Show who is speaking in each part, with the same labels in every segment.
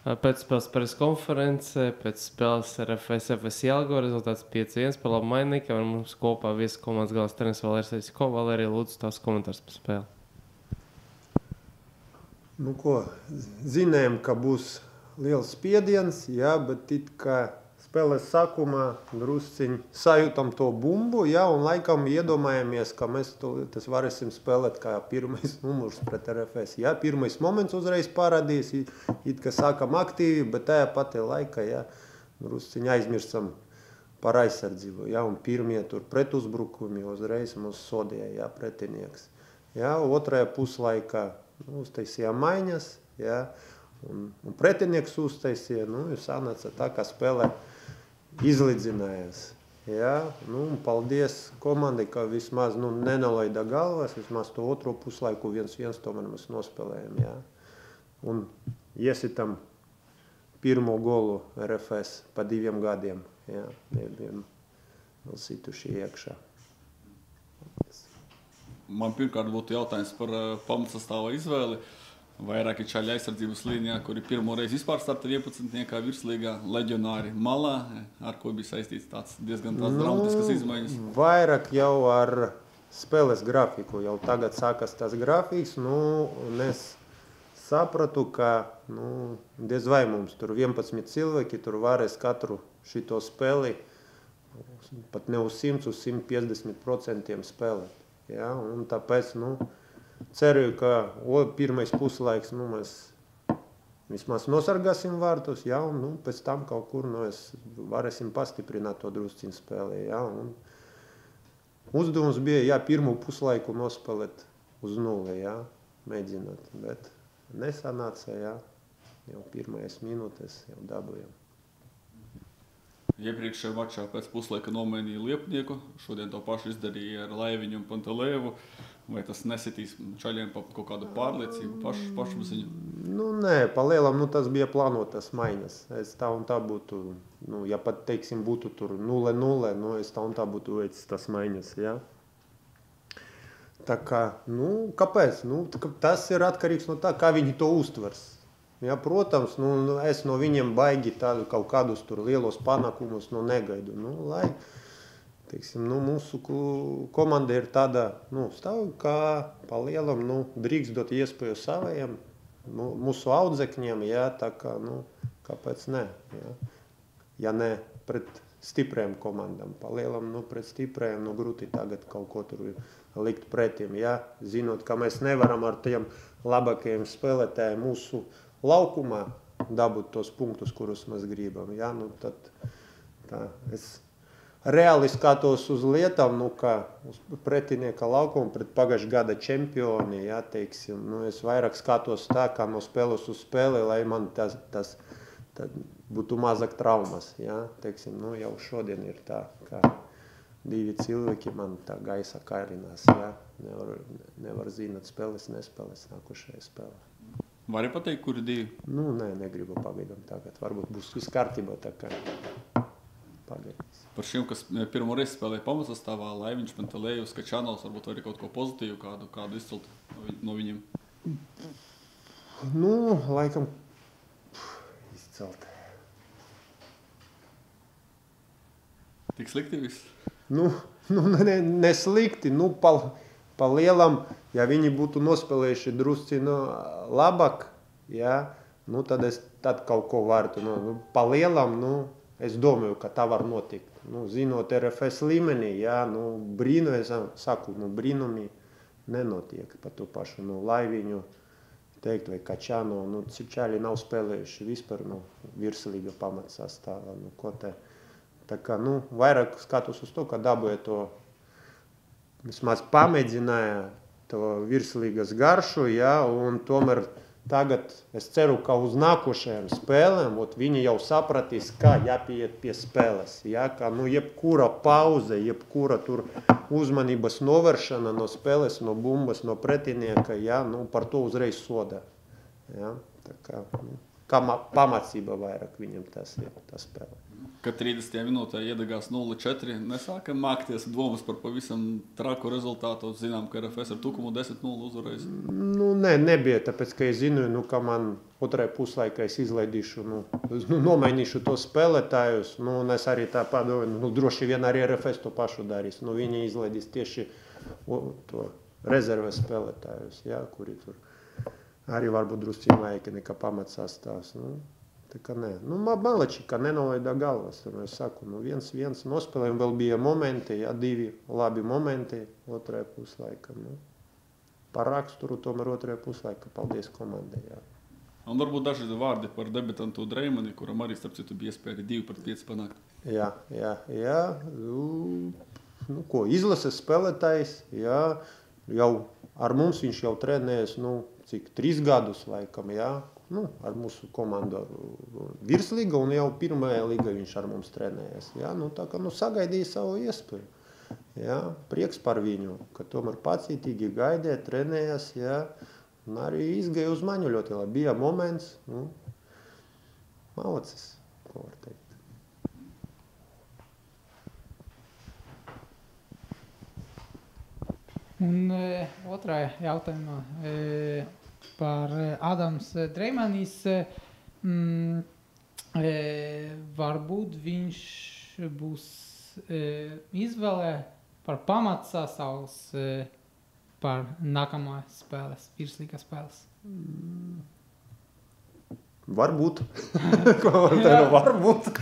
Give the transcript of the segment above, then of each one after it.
Speaker 1: Pēc spēles preskonference, pēc spēles ar FS Jelgava rezultāts 5-1 par labu mainīgiem, un mums kopā viesu komandas galvenais treneris Valērijas Aļisko. Valērija, lūdzu, tās komentārs par spēli.
Speaker 2: Nu ko, zinājām, ka būs liels spiediens, jā, bet it kā spēles sākumā drusciņ sajūtam to bumbu, jā, un laikam iedomājamies, ka mēs tas varēsim spēlēt kā pirmais numurs pret RFS. Jā, pirmais moments uzreiz parādīs, it kā sākam aktīvi, bet tajā patī laika, jā, drusciņ aizmirstam par aizsardzību, jā, un pirmie tur pretuzbrukumi uzreiz mūs sodīja, jā, pretinieks. Jā, otrajā puslaikā uztaisījām maiņas, jā, un pretinieks uztaisīja, sanāca tā, kā spēlē izlīdzinājās. Jā, paldies komandai, ka vismaz nenalaida galvas, vismaz to otro puslaiku 1-1 tomēr mēs nospēlējam. Jā. Un iesitam pirmo golu RFS pa 2 gadiem. Jā, nebijam vēl situši iekšā.
Speaker 3: Man pirmkārt būtu jautājums par pamatsastāva izvēli. Vairāki čaļi aizsardzības līnijā, kuri pirmo reizi vispār starta 11. virslīgā, leģionāri malā, ar ko bija saistīts tāds diezgan dramatiskas izmaiņas.
Speaker 2: Vairāk jau ar spēles grafiku, jau tagad sākas tas grafiks, un es sapratu, ka diez vai mums tur 11 cilvēki tur varēs katru šito spēli pat ne uz 100, uz 150% spēlēt. Ja? Un tāpēc, ceru, ka pirmais puslaiks mēs vismaz nosargāsim vārtus, ja? Un pēc tam kaut kur varēsim pastiprināt to drusciņu spēlē. Ja? Un uzdevums bija, pirmo puslaiku nospēlēt uz 0, ja? Mēģināt, bet nesanāca, ja? Jau pirmais minūtes jau dabujam.
Speaker 3: Iepriekšējā mačā pēc puslaika nomainīja Liepnieku, šodien to pašu izdarīja ar Laiviņu un Pantelēvu. Vai tas nesitīs čaļiem pa kaut kādu pārliecību, pašapziņu?
Speaker 2: Nē, palielam, tas bija plānotas maiņas. Es tā un tā būtu, ja pat, teiksim, būtu tur 0-0, es tā un tā būtu veicis tas maiņas, ja? Tā kā, kāpēc? Tas ir atkarīgs no tā, kā viņi to uztvers. Ja, protams, es no viņiem baigi tādu kaut kādus tur lielos panākumus negaidu. Lai, teiksim, mūsu komanda ir tāda, stāv, kā palielam, drīkst dot iespēju savajiem, mūsu audzekņiem, ja, tā kā, kāpēc ne? Ja, ja ne pret stipriem komandām, palielam, pret stipriem, grūti tagad kaut ko tur likt pretim, ja, zinot, ka mēs nevaram ar tiem labākajiem spēlētājiem mūsu laukumā dabūt tos punktus, kurus mēs gribam. Ja? Tad es reāli skatos uz lietām, ka uz pretinieka laukumu pret pagājušā gada čempioni, ja, teiksim, es vairāk skatos tā, kā no spēles uz spēli, lai man tas būtu mazāk traumas. Ja? Teiksim, jau šodien ir tā, ka 2 cilvēki man tā gaisa kārinās. Ja? Nevar zināt spēles, nespēles nākošajā spēlē.
Speaker 3: Vari pateikt, kuri 2?
Speaker 2: Nē, negribu pagaidām tagad. Varbūt būs viss kārtībā, tā kā pagaidīs.
Speaker 3: Par šiem, kas pirmo reizi spēlēja pamatsastāvā, Laiviņš, Pantelējus, Kačanovs, varbūt arī kaut ko pozitīvu, kādu izcelt no viņiem?
Speaker 2: Laikam izcelt.
Speaker 3: Tik slikti viss?
Speaker 2: Ne slikti, pa lielam, ja viņi būtu nospēlējuši drusci labāk, ja, tad kaut ko varētu. Pa lielam, es domāju, ka tā var notikt. Zinot RFS līmenī, ja, brīnumi nenotiek pa to pašu. Laiviņu, teikt, vai Kačano, čaļi nav spēlējuši vispār virslīga pamatsastāvā. Tā kā, vairāk skatos uz to, ka dabūja to, vismaz pamēģināja to virslīgas garšu, ja, un tomēr tagad es ceru, ka uz nākošajām spēlēm viņi jau sapratīs, kā jāpieiet pie spēles. Ja, ka jebkura pauze, jebkura tur uzmanības novēršana no spēles, no bumbas, no pretinieka, ja, par to uzreiz soda. Ja, tā kā, kā pamācība vairāk viņam tas ir, tā spēle.
Speaker 3: Kad 30. minūtē iedegās 0-4, nesāka mākties domas par pavisam traku rezultātu. Zinām, ka RFS ar Tukumu 10-0 uzvarējis.
Speaker 2: Nu, nebija, tāpēc, ka es zinu, ka man otrajā puslaikā es izlaidīšu, nomainīšu to spēlētājus. Un es arī tā padomāju, droši vien arī RFS to pašu darīs. Viņi izlaidīs tieši to rezerves spēlētājus, kuri tur arī varbūt drusciņ vajag nekā pamatsastāvs. Tā kā nē. Malačika nenolaidā galvas. Es saku, 1-1 nospēlējumi, vēl bija momenti, 2 labi momenti otrajā puslaika. Par raksturu tomēr otrajā puslaika. Paldies komandai.
Speaker 3: Un varbūt daži vārdi par debitantu Dreimani, kuram arī starp citu bija iespēja 2-5 panākt.
Speaker 2: Jā. Izlases spēlētājs, jau ar mums viņš jau trenējas, 3 gadus laikam, ar mūsu komandu virslīga un jau pirmajā līga viņš ar mums trenējas. Tā kā sagaidīja savu iespēju. Prieks par viņu, ka tomēr pacietīgi gaidīja, trenējas, un arī izgāja uz maņu ļoti labi. Bija moments, malacis, ko var teikt.
Speaker 4: Un otrā jautājumā par Adams Dreimanis. Varbūt viņš būs izvēlē par pamatsastāvs par nākamās spēles, virslīgas spēles.
Speaker 2: Varbūt. Varbūt.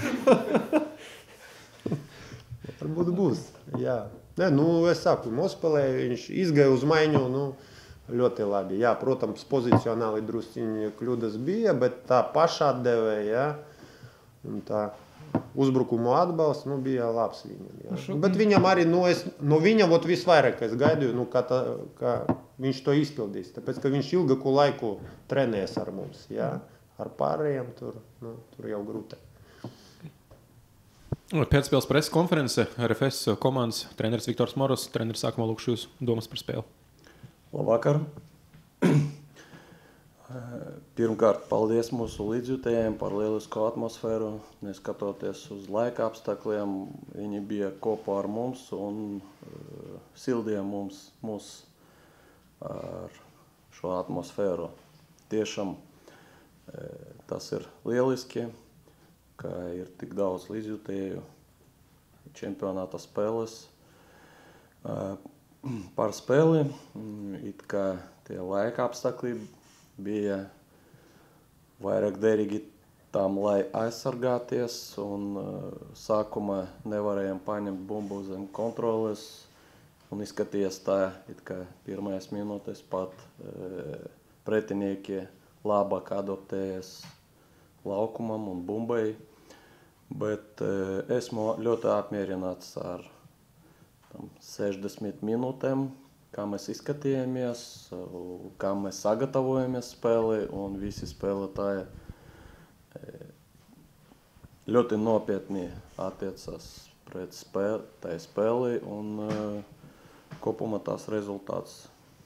Speaker 2: Varbūt būs, jā. Es saku, nospēlēju, viņš izgāja uz maiņu, ļoti labi. Protams, pozicionāli drusciņi kļūdas bija, bet tā pašatdeve, un tā uzbrukumu atbalsts, bija labs viņam. Bet viņam arī, no viņam visvairāk es gaidīju, ka viņš to izpildīs, tāpēc, ka viņš ilgāku laiku trenēs ar mums, ar pārējiem tur jau grūti.
Speaker 5: Pēcspēles preses konference, RFS komandas treneris Viktors Moros. Treneris, sākumā lūkšu jūs domas par spēli.
Speaker 6: Labvakar. Pirmkārt, paldies mūsu līdzjutējiem par lielisko atmosfēru. Neskatoties uz laika apstākļiem, viņi bija kopā ar mums un sildīja mūs ar šo atmosfēru. Tiešām tas ir lieliski, ka ir tik daudz līdzjutēju čempionāta spēles. Par spēli, it kā tie laika apstākļi bija vairāk derīgi tam, lai aizsargāties, un sākumā nevarējām paņemt bumbu zem kontroles, un izskatījās tā, it kā pirmajās minūtēs pat pretinieki labāk adaptējas laukumam un bumbai, bet esmu ļoti apmierināts ar 60 minūtēm, kā mēs izskatījāmies, kā mēs sagatavojamies spēli, un visi spēlētāji ļoti nopietni attiecas pret tai spēli, un kopumā tās rezultāts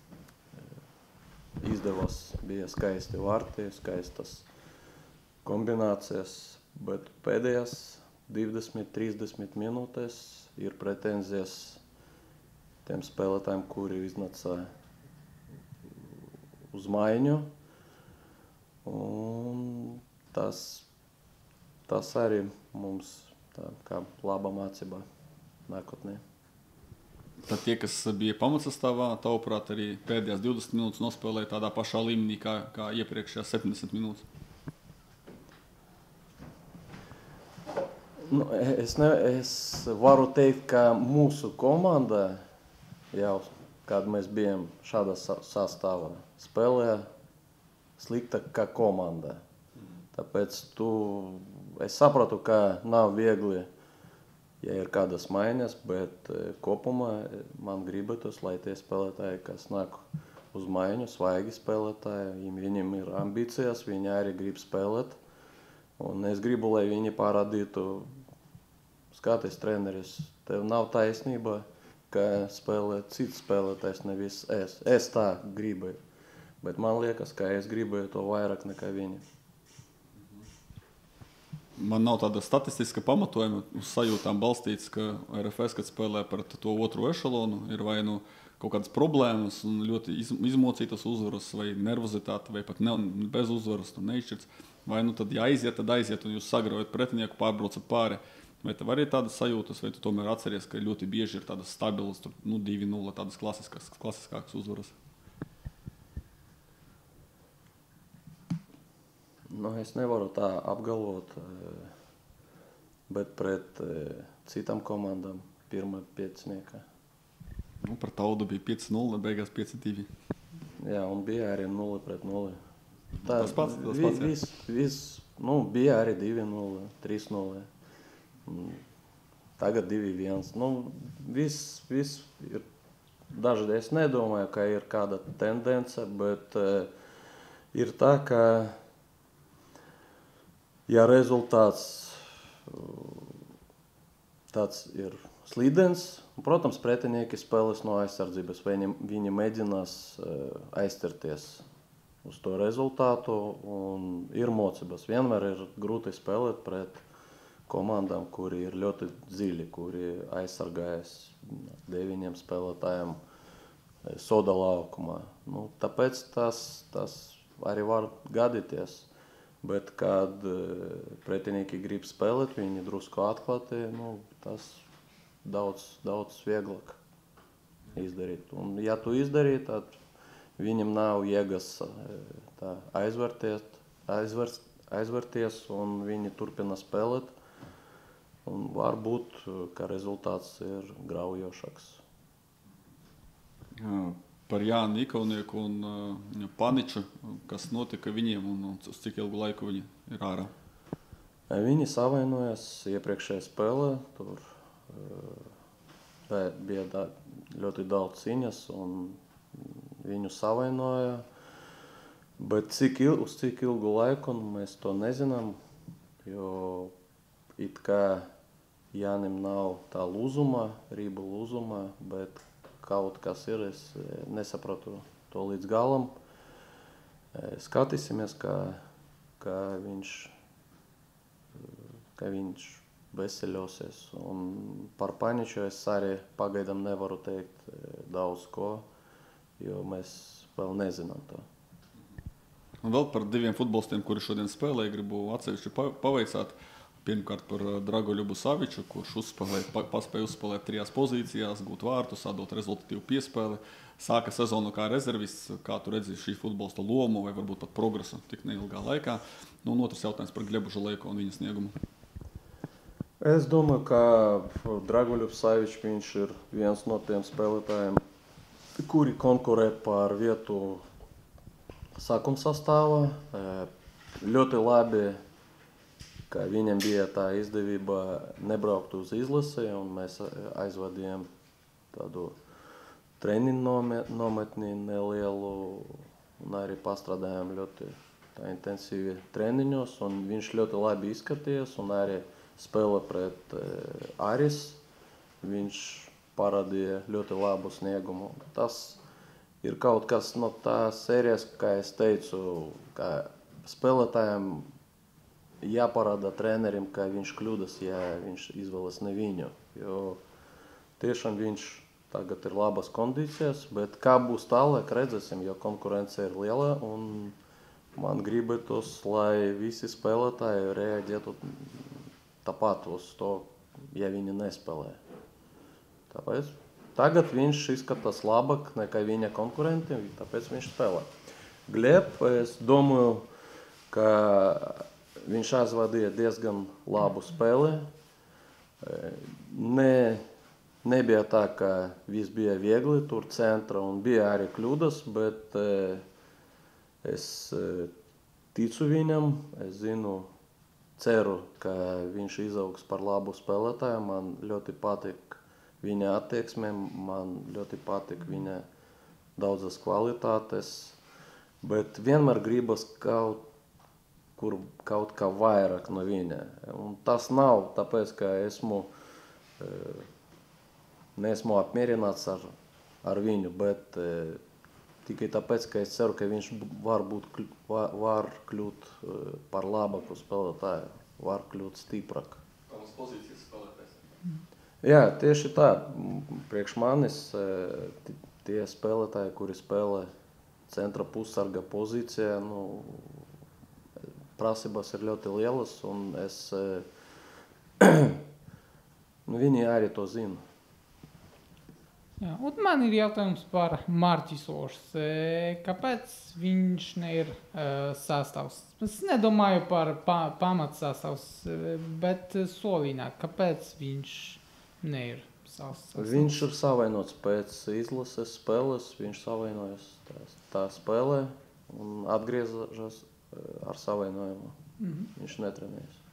Speaker 6: izdevās, bija skaisti vārti, skaistas kombinācijas, bet pēdējās 20-30 minūtēs ir pretenzijas tiem spēlētājiem, kuri iznāca uz maiņu, un tas arī mums tā kā laba mācība nākotnē.
Speaker 3: Tad tie, kas bija pamatsastāvā, tavuprāt, arī pēdējās 20 minūtes nospēlēja tādā pašā līmenī kā iepriekšējās 70 minūtes.
Speaker 6: Es varu teikt, ka mūsu komanda, jau kad mēs bijām šādā sastāvā, spēlēja sliktāk kā komanda. Tāpēc es sapratu, ka nav viegli, ja ir kādas maiņas, bet kopumā man gribētos, lai tie spēlētāji, kas nāk uz maiņu, svaigi spēlētāji, viņiem ir ambīcijas, viņi arī grib spēlēt. Un es gribu, lai viņi parādītu, skaties treneris, tev nav taisnība, ka spēlē cits spēlētājs, nevis es. Es tā gribēju, bet man liekas, ka es gribēju to vairāk nekā viņi.
Speaker 3: Man nav tāda statistiska pamatojuma uz sajūtām balstīts, ka RFS, kad spēlē pret to otro ešalonu, ir vai nu kaut kādas problēmas un ļoti izmocītas uzvaras, vai nervozitāte, vai pat bez uzvaras, neizšķirts. Vai nu tad jāaiziet, tad aiziet, un jūs sagraujat pretinieku, pārbraucat pāri. Vai tev arī tādas sajūtas, vai tu tomēr atceries, ka ļoti bieži ir tādas stabilas, 2-0, tādas klasiskākas uzvaras?
Speaker 6: Es nevaru tā apgalvot, bet pret citām komandām pirmā piecinieka.
Speaker 3: Par Taudu bija 5-0, beigās 5-2.
Speaker 6: Jā, un bija arī 0-0.
Speaker 3: Tas pats, jā.
Speaker 6: Bija arī 2-0, 3-0. Tagad 2-1. Viss ir. Dažreiz es nedomāju, ka ir kāda tendence, bet ir tā, ka ja rezultāts tāds ir slīdens, protams, pretinieki spēlēs no aizsardzības, viņi mēģinās aizķerties uz to rezultātu, un ir mocības. Vienmēr ir grūti spēlēt pret komandām, kuri ir ļoti dziļi, kuri aizsargājas 9 spēlētājiem soda laukumā. Tāpēc tas arī var gadīties. Bet, kad pretinieki grib spēlēt, viņi drusku atklāti, tas daudz vieglāk izdarīt. Un, ja tu izdarīji, tad viņam nav jēgas aizvērties, un viņi turpina spēlēt. Un varbūt, ka rezultāts ir graujošāks.
Speaker 3: Par Jānu Ikauninieku un Paniču, kas notika viņiem un uz cik ilgu laiku viņi ir ārā?
Speaker 6: Viņi savainojas iepriekšējā spēlē, tur bija ļoti daudz cīņas un viņu savainoja, bet uz cik ilgu laiku mēs to nezinām, jo it kā Jānim nav tā lūzuma, rība lūzuma, bet kaut kas ir, es nesapratu to līdz galam. Skatīsimies, ka viņš veseļosies. Un par Paniču es arī pagaidām nevaru teikt daudz ko, jo mēs vēl nezinām to.
Speaker 3: Un vēl par 2 futbolistiem, kuri šodien spēlē, gribu atsevišķi paveicāt. Pirmkārt par Dragoļu Saviču, kurš paspēja uzspēlēt 3 pozīcijās, gūt vārtus, atdot rezultatīvu piespēli. Sāka sezonu kā rezervists, kā tu redzi šī futbolista lomu vai varbūt pat progresu tik neilgā laikā. Un otrs jautājums par Glebu Žalejko un viņa sniegumu.
Speaker 6: Es domāju, ka Dragoļu Savičs viņš ir viens no tiem spēlētājiem, kuri konkurē par vietu sākuma sastāvā. Ļoti labi, ka viņam bija tā izdevība nebraukt uz izlasi, un mēs aizvadījām tādu treniņu nometni nelielu, un arī pastrādājām ļoti intensīvi treniņos, un viņš ļoti labi izskatījās, un arī spēlē pret Aris. Viņš parādīja ļoti labu sniegumu. Tas ir kaut kas no tās sērijas, kā es teicu, ka spēlētājiem jāparāda trenerim, ka viņš kļūdas, ja viņš izvēlas ne viņu. Jo tiešām viņš tagad ir labas kondīcijas, bet kā būs tālāk, redzēsim, jo konkurence ir liela, un man gribētos, lai visi spēlētāji reaģētu tāpat uz to, ja viņi nespēlē. Tāpēc tagad viņš izskatās labāk nekā viņa konkurenti, tāpēc viņš spēlē. Gleb, es domāju, ka viņš aizvadīja diezgan labu spēli. Nebija tā, ka viss bija viegli tur centra un bija arī kļūdas, bet es ticu viņam, es ceru, ka viņš izaugs par labu spēlētāju. Man ļoti patīk viņa attieksme, man ļoti patīk viņa daudzas kvalitātes, bet vienmēr gribas kaut kā vairāk no viņa. Un tas nav tāpēc, ka neesmu apmierināts ar viņu, bet tikai tāpēc, ka es ceru, ka viņš var kļūt par labāku spēlētāju. var kļūt stiprāk.
Speaker 3: Kādas pozīcijas spēlētājs?
Speaker 6: Jā, tieši tā. Priekš manis tie spēlētāji, kuri spēlē centra pussarga pozīcijā, prasības ir ļoti lielas, un viņi arī to zina.
Speaker 4: Jā, un man ir jautājums par Mārķis Ošs. Kāpēc viņš neir sastāvs? Es nedomāju par pamatsastāvs, bet Solīnā. Kāpēc viņš neir sastāvs?
Speaker 6: Viņš ir savainots pēc izlases spēles, viņš savainojas tā spēlē un atgriežas ar savainojumu. Viņš netrenējas.